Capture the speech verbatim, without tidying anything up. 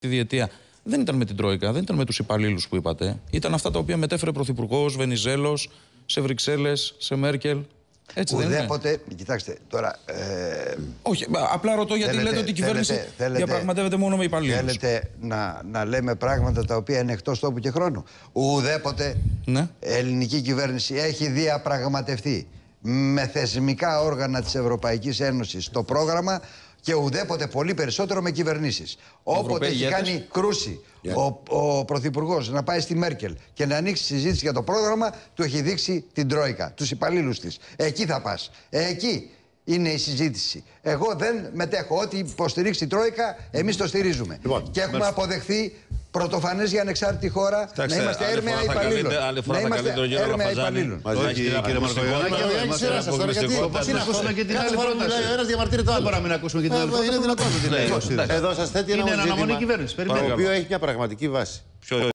διετία δεν ήταν με την Τρόικα, δεν ήταν με τους υπαλλήλους που είπατε. Ήταν αυτά τα οποία μετέφερε πρωθυπουργός, Βενιζέλος, σε Βρυξέλλες, σε Μέρκελ. Έτσι δεν είναι? Ουδέποτε, κοιτάξτε τώρα. Ε, Όχι, απλά ρωτώ γιατί θέλετε, λέτε ότι η κυβέρνηση θέλετε, θέλετε, διαπραγματεύεται μόνο με υπαλλήλους. Θέλετε να, να λέμε πράγματα τα οποία είναι εκτός τόπου και χρόνου. Ουδέποτε ναι. ελληνική κυβέρνηση έχει διαπραγματευτεί με θεσμικά όργανα της Ευρωπαϊκής Ένωσης το πρόγραμμα και ουδέποτε πολύ περισσότερο με κυβερνήσεις. Όποτε έχει ηγέτες. κάνει κρούση Yeah. ο, ο Πρωθυπουργός να πάει στη Μέρκελ και να ανοίξει συζήτηση για το πρόγραμμα, του έχει δείξει την Τρόικα, τους υπαλλήλους της. Εκεί θα πας. Εκεί είναι η συζήτηση. Εγώ δεν μετέχω. Ό,τι υποστηρίξει η Τρόικα, εμείς το στηρίζουμε. Λοιπόν, και έχουμε merci. αποδεχθεί πρωτοφανές για ανεξάρτητη χώρα Κοιτάξτε, να είμαστε άλλη έρμεα φορά θα υπαλλήλων. καλείτε- άλλη φορά Να θα είμαστε καλείτε τον κύριο έρμεα Ραφαζάνη. υπαλλήλων. Μαζί, Όχι, κύριε κύριε Μαρκογιάννη. Μαρκογιάννη. Είμαστε Είμαστε ένα αποκλειστικότητα. αποκλειστικότητα. Τι να ακούσουμε και την άλλη πρόταση. Ο ένας διαμαρτύρεται το άλλο. Δεν μπορούμε να ακούσουμε και την άλλη πρόταση. Είναι δυνατόν. Ναι, Εδώ σας θέτει ένα είναι αναμονή ζήτημα κυβέρνηση. το Περιμένουμε. οποίο έχει μια πραγματική βάση. Ποιο